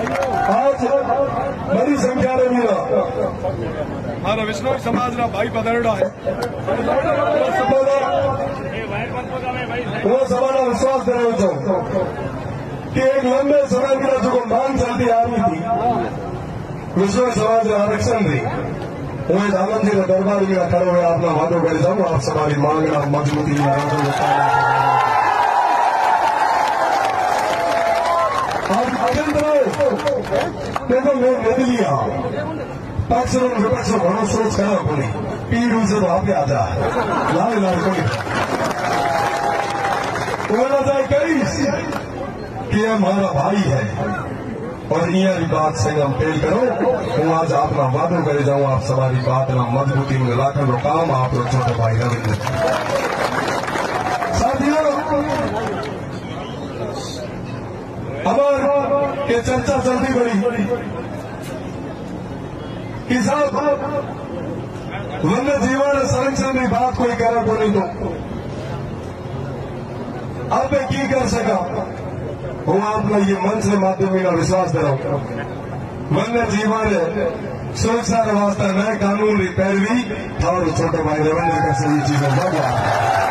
आज बड़ी संख्या में मिला मारा विष्णु समाज ना भाई पधारेड़ा है वो समाना विश्वास कराना चाहूँ कि एक लंबे समय की जो मांग चलती आ रही थी विश्व समाज आरक्षण थी वो आनंद जी ने दरबार में खड़े हुए अपना वादो कर जाऊँ आप सवारी मांगना मजबूती देखो मैं बदलिया पक्ष और विपक्ष घणो सोच करा कोई पीड़ से तो आपके आता लाल लाल कोई बोला जाए कई कि हमारा भाई है और यह बात से हम पेल करो હું आज अपना वादो करे जाऊँ आप सवारी बात ना मजबूती में लाकर रो काम आप लोग छोटे भाई रविंद्र साथियों हमार के चर्चा चलती बड़ी कि साहब वन्य जीवन संरक्षण की बात कोई करा को नहीं तो अब मैं की कर सका हूँ आपको ये मंच के माध्यम में विश्वास दिलाऊं वन्य जीवन सुरक्षा के वास्ते नए कानून की पैरवी और छोटे भाई रविंद्र का सही चीजें